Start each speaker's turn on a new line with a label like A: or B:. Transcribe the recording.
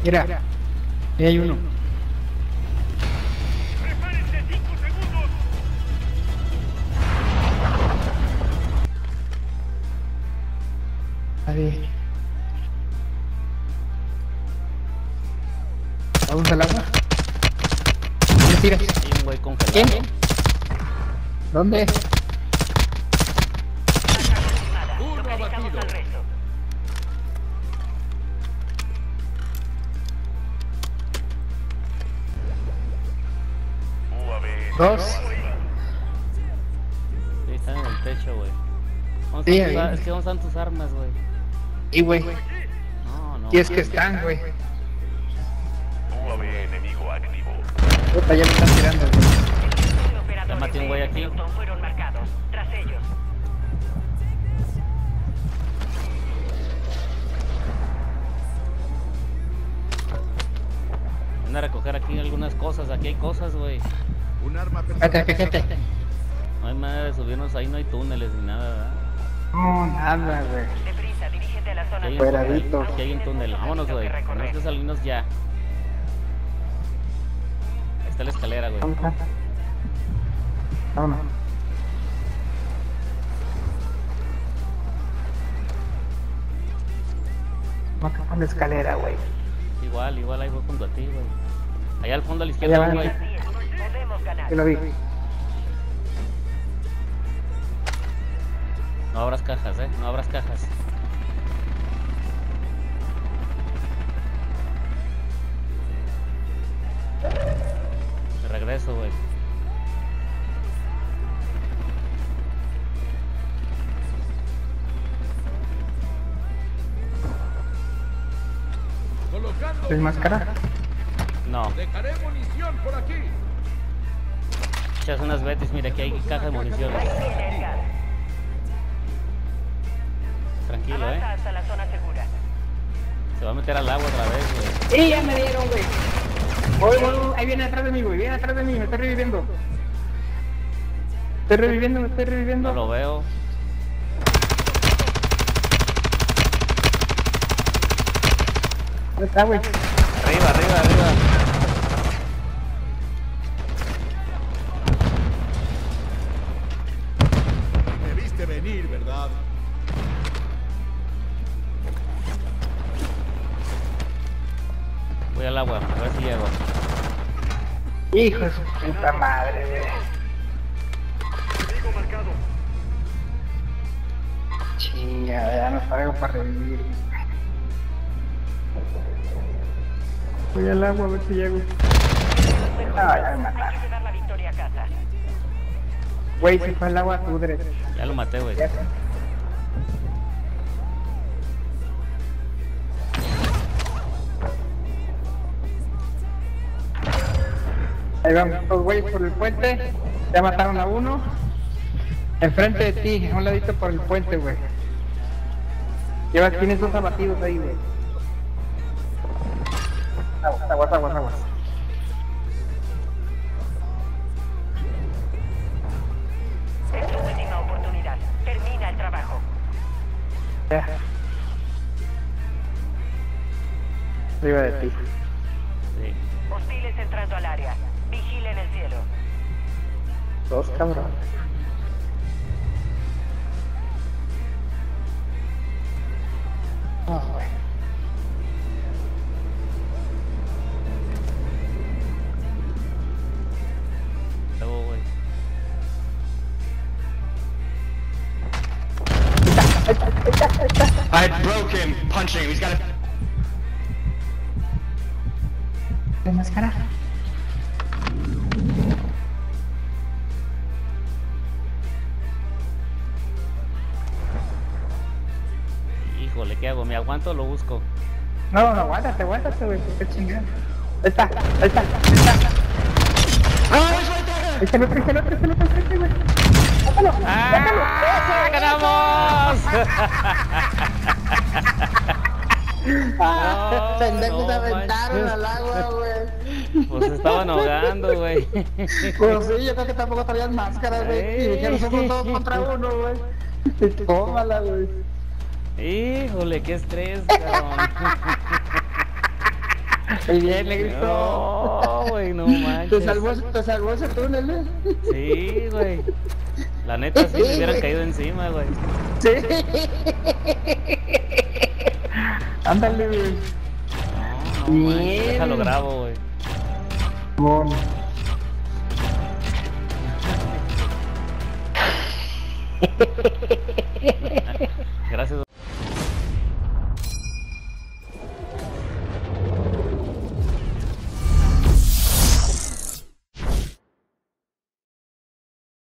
A: Mira, ahí hay uno.
B: ¡Prepárense 5 segundos!
A: Ahí. ¿Vamos al agua? ¿Me tiras?
C: Hay un güey congelado.
A: ¿Quién? ¿Dónde?
B: Localizamos al resto.
A: Dos.
C: Sí, están en el techo, güey.
A: Sí,
C: Es
A: ahí.
C: que ¿dónde están tus armas, güey?
A: Y güey,
C: No, no.
A: y es que están, güey.
B: UAV enemigo activo.
A: Puta, ya me están tirando, güey.
C: Ya maté un güey aquí.
B: Fueron marcados. Tras ellos.
C: Van a recoger aquí algunas cosas. Aquí hay cosas, güey.
D: Un arma personal.
A: Fíjate, fíjate.
C: No hay manera de subirnos ahí, no hay túneles ni nada, ¿verdad?
A: No, nada, güey.
B: Deprisa, dirígete a la
C: Aquí
B: zona.
C: hay un
A: Fueradito.
C: túnel. Aquí hay un túnel. Vámonos, güey. Tenemos que salirnos ya. Ahí está la escalera, güey.
A: Vamos. Vámonos. Vamos acá por la escalera, güey.
C: Igual ahí voy junto a ti, güey. Allá al fondo a la izquierda,
A: Allá
C: güey.
B: Podemos ganar.
A: Yo lo vi.
C: No abras cajas, no abras cajas. De regreso, güey.
D: Colocando.
A: ¿Tienes máscara?
C: No,
D: Dejaré munición por aquí.
C: echas unas betis, mira, aquí hay caja de municiones.
B: Viene el gas.
C: Tranquilo,
B: Avanza hasta la zona segura.
C: Se va a meter al agua otra vez, güey.
A: ¡Y ya me dieron, güey! Voy, ahí viene atrás de mí, güey. Viene atrás de mí, me está reviviendo. Me estoy reviviendo.
C: No lo veo.
A: ¿Dónde está, güey?
C: Arriba, arriba, arriba.
D: Me viste venir, ¿verdad?
C: Voy al agua, a ver si llego.
A: Hijo de su puta madre, güey.
B: Enemigo marcado.
A: Chinga, ya no traigo para revivir. Voy al agua a ver si llego. Ah, ya me
B: Hay
A: mataron.
B: que llevar la victoria a casa.
A: Güey, se fue al agua a tu derecha.
C: Ya lo maté, güey.
A: Ya. Ahí vamos los güeyes por el puente. Ya mataron a uno. Enfrente de ti, a un ladito por el puente, güey. Tienes dos abatidos ahí, güey. Aguas.
B: Es tu última oportunidad. Termina el trabajo.
A: Ya. Arriba de ti.
C: Sí.
B: Hostiles entrando al área. Vigilen el cielo.
A: Dos cabrones. No, güey.
C: Luego, güey.
E: I broke him punching him. He's got a.
A: ¿De máscara?
C: Híjole, ¿qué hago? ¿Me aguanto o lo busco?
A: No, aguántate, güey. Qué chingada. Ahí está. Ahí está el otro, güey. Mátalo.
C: ¡Ah! ¡Ganamos! No,
A: Pendejos
C: no
A: se aventaron
C: manches.
A: al agua, güey.
C: Pues se estaban ahogando, güey.
A: Pues sí, yo creo que tampoco traían máscaras, güey. Y dijeron, somos todos contra uno, güey. Tómala, güey.
C: Híjole, qué estrés, cabrón.
A: Muy bien, negrito.
C: No, güey, no manches.
A: Te salvó ese túnel,
C: Sí, güey. La neta, sí me hubieran caído encima, güey.
A: Sí. Ándale, güey.
C: No, manches,
A: Bien.
C: déjalo grabo, güey.
A: Bueno.